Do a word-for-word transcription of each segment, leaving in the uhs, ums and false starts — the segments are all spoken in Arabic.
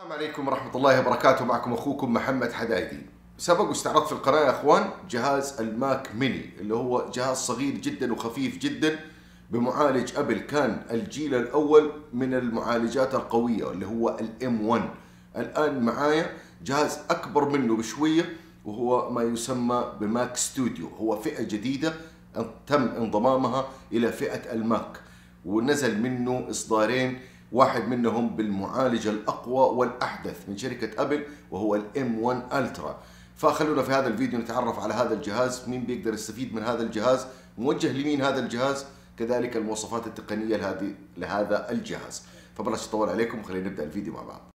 السلام عليكم ورحمة الله وبركاته. معكم أخوكم محمد حدايدي. سبق واستعرضت في القناة يا أخوان جهاز الماك ميني اللي هو جهاز صغير جدا وخفيف جدا بمعالج أبل، كان الجيل الأول من المعالجات القوية اللي هو الام واحد. الآن معايا جهاز أكبر منه بشوية وهو ما يسمى بماك ستوديو، هو فئة جديدة تم انضمامها إلى فئة الماك، ونزل منه إصدارين، واحد منهم بالمعالج الأقوى والأحدث من شركة أبل وهو الام واحد الترا. فخلونا في هذا الفيديو نتعرف على هذا الجهاز، مين بيقدر يستفيد من هذا الجهاز، موجه لمين هذا الجهاز، كذلك المواصفات التقنية لهذه لهذا الجهاز. فبلاش أطول عليكم، خلينا نبدأ الفيديو مع بعض.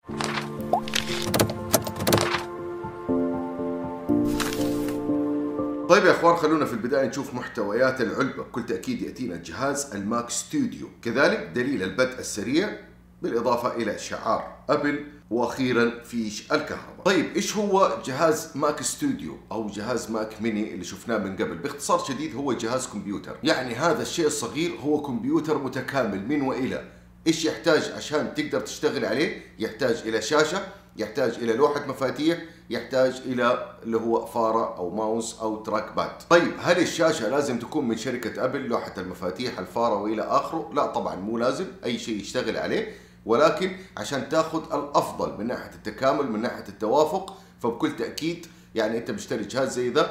طيب يا اخوان، خلونا في البداية نشوف محتويات العلبة. بكل تأكيد يأتينا جهاز الماك ستوديو، كذلك دليل البدء السريع بالإضافة إلى شعار أبل، وأخيرا فيش الكهرباء. طيب إيش هو جهاز ماك ستوديو أو جهاز ماك ميني اللي شفناه من قبل؟ باختصار شديد هو جهاز كمبيوتر، يعني هذا الشيء الصغير هو كمبيوتر متكامل من وإلى. إيش يحتاج عشان تقدر تشتغل عليه؟ يحتاج إلى شاشة، يحتاج إلى لوحة مفاتيح، يحتاج إلى اللي هو فارة أو ماوس أو تراك باد. طيب هل الشاشة لازم تكون من شركة أبل، لوحة المفاتيح، الفارة وإلى آخره؟ لا طبعا مو لازم، أي شيء يشتغل عليه، ولكن عشان تاخذ الأفضل من ناحية التكامل من ناحية التوافق، فبكل تأكيد يعني أنت مشتري جهاز زي ذا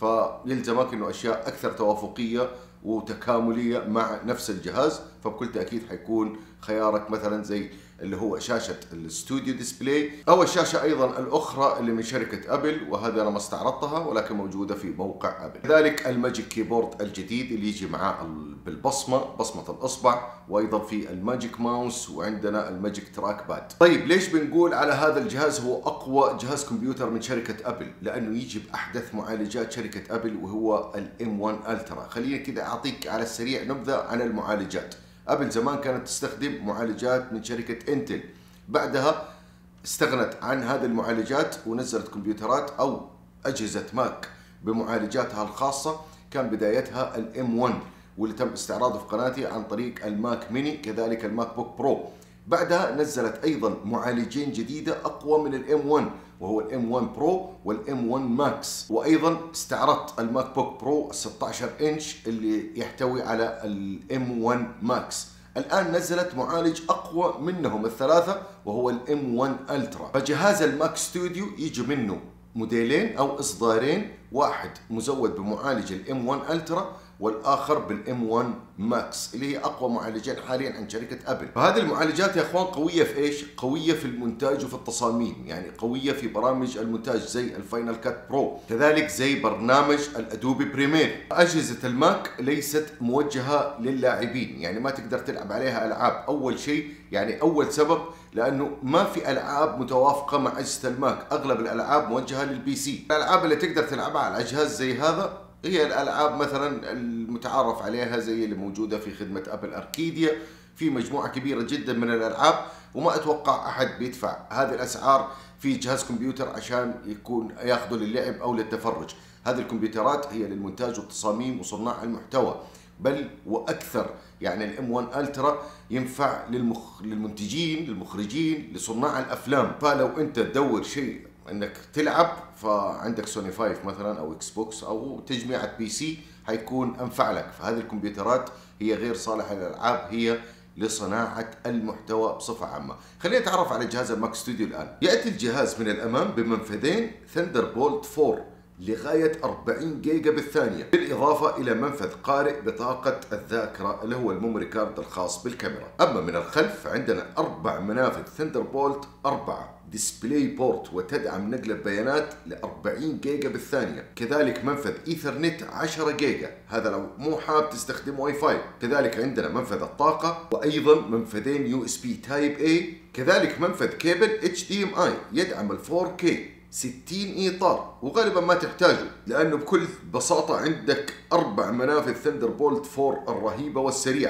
فيلزمك إنه أشياء أكثر توافقية وتكاملية مع نفس الجهاز. فبكل تأكيد حيكون خيارك مثلا زي اللي هو شاشة الاستوديو ديسبلاي، أو الشاشة أيضا الأخرى اللي من شركة أبل، وهذه أنا ما استعرضتها ولكن موجودة في موقع أبل. كذلك الماجيك كيبورد الجديد اللي يجي معاه بالبصمة، بصمة الإصبع، وأيضا في الماجيك ماوس، وعندنا الماجيك تراك باد. طيب ليش بنقول على هذا الجهاز هو أقوى جهاز كمبيوتر من شركة أبل؟ لأنه يجي بأحدث معالجات شركة أبل وهو الام واحد الترا. خليني كذا أعطيك على السريع نبذة عن المعالجات. أبل زمان كانت تستخدم معالجات من شركة انتل، بعدها استغنت عن هذه المعالجات ونزلت كمبيوترات أو أجهزة ماك بمعالجاتها الخاصة، كان بدايتها الام واحد واللي تم استعراضه في قناتي عن طريق الماك ميني، كذلك الماك بوك برو. بعدها نزلت أيضا معالجين جديدة أقوى من الام واحد وهو الام واحد برو والام واحد ماكس، وايضا استعرضت الماك بوك برو ستة عشر انش اللي يحتوي على الام واحد ماكس. الان نزلت معالج اقوى منهم الثلاثه وهو الام واحد الترا. فجهاز الماك ستوديو يجي منه موديلين او اصدارين، واحد مزود بمعالج الام واحد الترا والاخر بالام واحد ماكس اللي هي اقوى معالجين حاليا عند شركه ابل. فهذه المعالجات يا اخوان قويه في ايش؟ قويه في المونتاج وفي التصاميم، يعني قويه في برامج المونتاج زي الفاينل كات برو، كذلك زي برنامج الادوبي بريمير. اجهزه الماك ليست موجهه للاعبين، يعني ما تقدر تلعب عليها العاب. اول شيء يعني اول سبب لانه ما في العاب متوافقه مع اجهزه الماك، اغلب الالعاب موجهه للبي سي. الالعاب اللي تقدر تلعبها على اجهزه زي هذا هي الالعاب مثلا المتعارف عليها زي اللي موجوده في خدمه ابل اركيديا، في مجموعه كبيره جدا من الالعاب، وما اتوقع احد بيدفع هذه الاسعار في جهاز كمبيوتر عشان يكون ياخذه للعب او للتفرج. هذه الكمبيوترات هي للمونتاج والتصاميم وصناع المحتوى، بل واكثر. يعني الام واحد الترا ينفع للمخ... للمنتجين، للمخرجين، لصناع الافلام. فلو انت تدور شيء انك تلعب فعندك سوني فايف مثلا او اكس بوكس او تجميعة بي سي حيكون انفع لك. فهذه الكمبيوترات هي غير صالحة للالعاب، هي لصناعة المحتوى بصفة عامة. خلينا نتعرف على جهاز الماك ستوديو الآن. يأتي الجهاز من الأمام بمنفذين ثندر بولت أربعة لغاية أربعين جيجا بالثانية، بالإضافة إلى منفذ قارئ بطاقة الذاكرة اللي هو الميموري كارد الخاص بالكاميرا. أما من الخلف عندنا أربع منافذ ثندر بولت أربعة ديسبلاي بورت وتدعم نقل البيانات ل أربعين جيجا بالثانية، كذلك منفذ إيثرنت عشرة جيجا، هذا لو مو حاب تستخدم واي فاي. كذلك عندنا منفذ الطاقة، وأيضا منفذين يو اس بي تايب اي، كذلك منفذ كيبل اتش دي ام اي يدعم ال فور كي ستين اطار، وغالبا ما تحتاجه لانه بكل بساطه عندك اربع منافذ ثندر بولت أربعة الرهيبه والسريعه،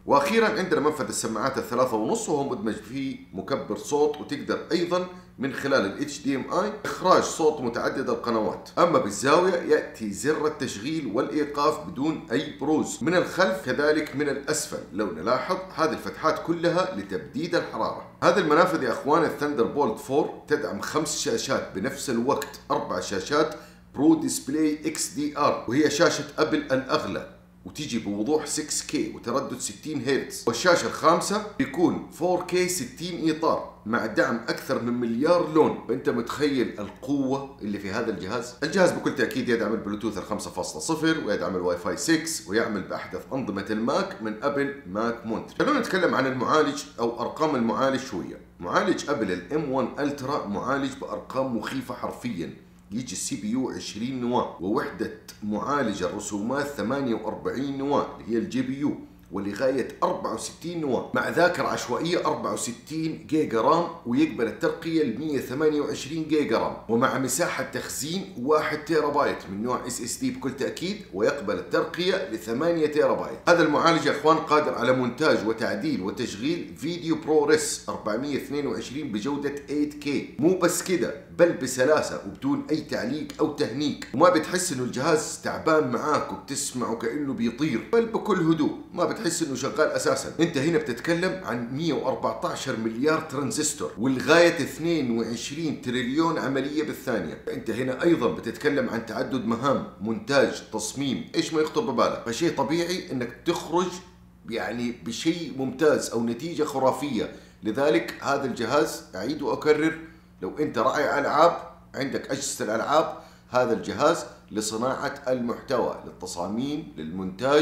واخيرا عندنا منفذ السماعات الثلاثة ونص، وهو مدمج فيه مكبر صوت، وتقدر ايضا من خلال ال إتش دي إم آي إخراج صوت متعدد القنوات. أما بالزاوية يأتي زر التشغيل والإيقاف بدون أي بروز من الخلف، كذلك من الأسفل. لو نلاحظ هذه الفتحات كلها لتبديد الحرارة. هذه المنافذ يا أخوان الثندر بولت فور تدعم خمس شاشات بنفس الوقت، أربع شاشات برو ديسبلاي إكس دي آر، وهي شاشة أبل الأغلى، وتيجي بوضوح ستة كيه وتردد ستين هرتز. والشاشة الخامسة بيكون فور كيه ستين إطار مع دعم أكثر من مليار لون. فأنت متخيل القوة اللي في هذا الجهاز؟ الجهاز بكل تأكيد يدعم البلوتوث خمسة فاصلة صفر، ويدعم الواي فاي ستة، ويعمل بأحدث أنظمة الماك من أبل ماك مونتري. خلونا نتكلم عن المعالج أو أرقام المعالج شوية. معالج أبل الإم ون ألترا معالج بأرقام مخيفة حرفيا. يجي السي بي يو عشرين نواة، ووحدة معالج الرسومات ثمانية وأربعين نواة اللي هي الجي بي يو، ولغاية أربعة وستين نواة، مع ذاكرة عشوائية أربعة وستين جيجا رام، ويقبل الترقية ل مئة وثمانية وعشرين جيجا رام، ومع مساحة تخزين واحد تيرا بايت من نوع اس اس دي بكل تأكيد، ويقبل الترقية ل ثمانية تيرا بايت. هذا المعالج يا اخوان قادر على مونتاج وتعديل وتشغيل فيديو برو ريس أربعمئة واثنين وعشرين بجودة ثمانية كيه. مو بس كده، بل بسلاسة وبدون اي تعليق او تهنيك، وما بتحس انه الجهاز تعبان معاك وبتسمعه كأنه بيطير، بل بكل هدوء، ما بتحس انه شغال اساسا. انت هنا بتتكلم عن مئة وأربعة عشر مليار ترانزستور، ولغاية اثنين وعشرين تريليون عملية بالثانية. انت هنا ايضا بتتكلم عن تعدد مهام، مونتاج، تصميم، ايش ما يخطر ببالك. فشيء طبيعي انك تخرج يعني بشيء ممتاز او نتيجة خرافية. لذلك هذا الجهاز اعيد واكرر، لو انت راعي العاب عندك اجهزة الالعاب، هذا الجهاز لصناعة المحتوى، للتصاميم، للمونتاج،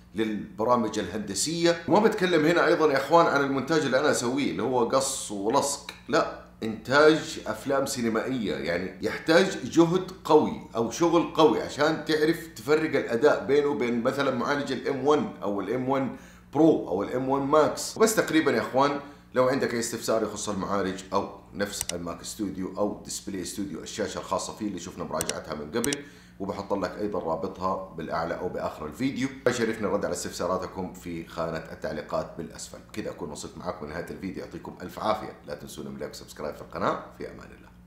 للبرامج الهندسية. وما بتكلم هنا ايضا يا اخوان عن المونتاج اللي انا اسويه اللي هو قص ولصق، لا، انتاج افلام سينمائية. يعني يحتاج جهد قوي او شغل قوي عشان تعرف تفرق الاداء بينه وبين مثلا معالج الام ون او الام ون برو او الام ون ماكس. بس تقريبا يا اخوان لو عندك اي استفسار يخص المعالج او نفس الماك ستوديو او ديسبلاي ستوديو الشاشة الخاصة فيه اللي شفنا مراجعتها من قبل، وبحط لك ايضا رابطها بالاعلى او باخر الفيديو. يشرفني الرد على استفساراتكم في خانة التعليقات بالاسفل. كذا اكون وصلت معكم لنهاية الفيديو. يعطيكم الف عافية. لا تنسون من لايك وسبسكرايب في القناة. في امان الله.